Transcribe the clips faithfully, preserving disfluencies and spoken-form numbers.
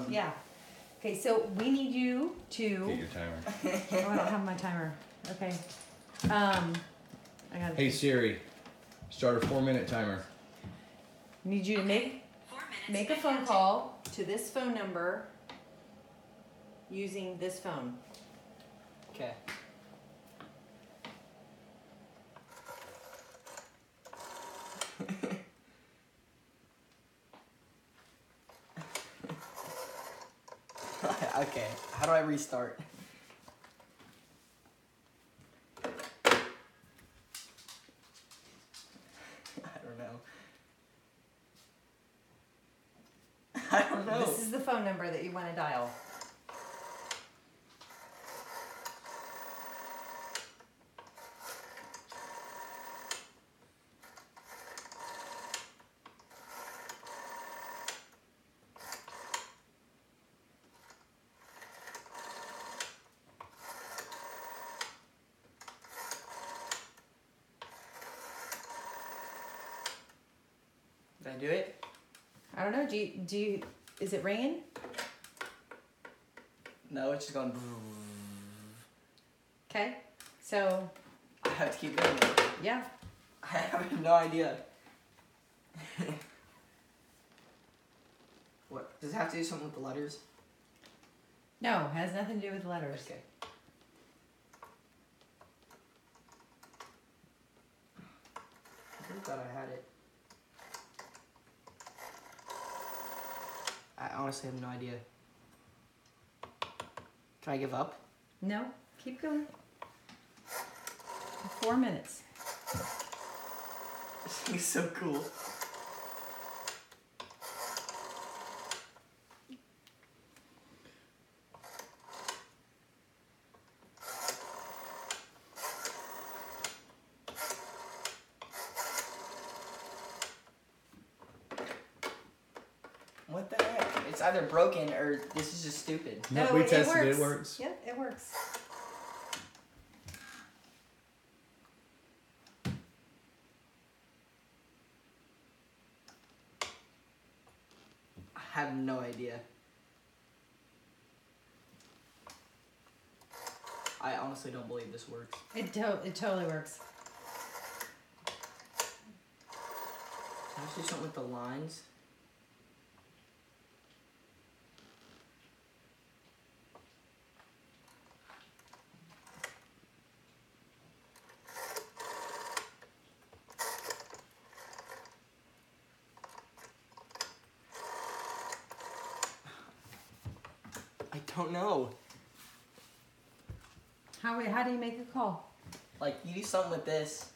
one. Yeah. Okay, so we need you to. Get your timer. Oh, I don't have my timer. Okay. Um, I got. Hey Siri, start a four-minute timer. Need you to make make a phone call to this phone number using this phone. Okay. Okay, how do I restart? I don't know. I don't know. This is the phone number that you want to dial. Did I do it? I don't know. Do you, do you, is it ringing? No, it's just going. Okay. So, I have to keep doing it. yeah. I have no idea. What? Does it have to do something with the letters? No, has nothing to do with letters. Okay. I really thought I had it. I honestly have no idea. Can I give up? No, keep going. Four minutes. This thing is so cool. What the heck? It's either broken or this is just stupid. No, No, we it tested it. works. It works. Yep, it works. I have no idea. I honestly don't believe this works. It to- it totally works. Can I do something with the lines? I don't know. How how do you make a call? Like, you do something with this.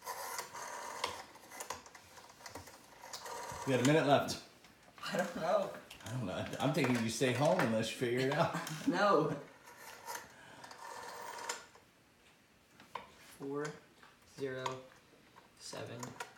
We got a minute left. I don't know. I don't know. I'm thinking you stay home unless you figure it out. No. Four, zero, seven.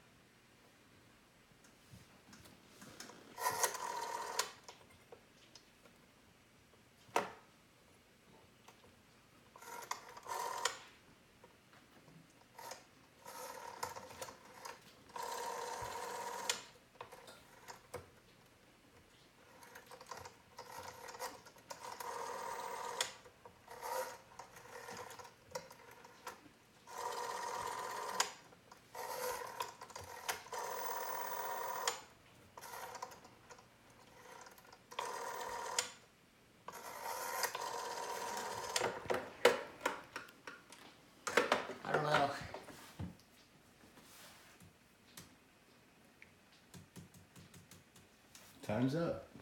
I don't know. Time's up.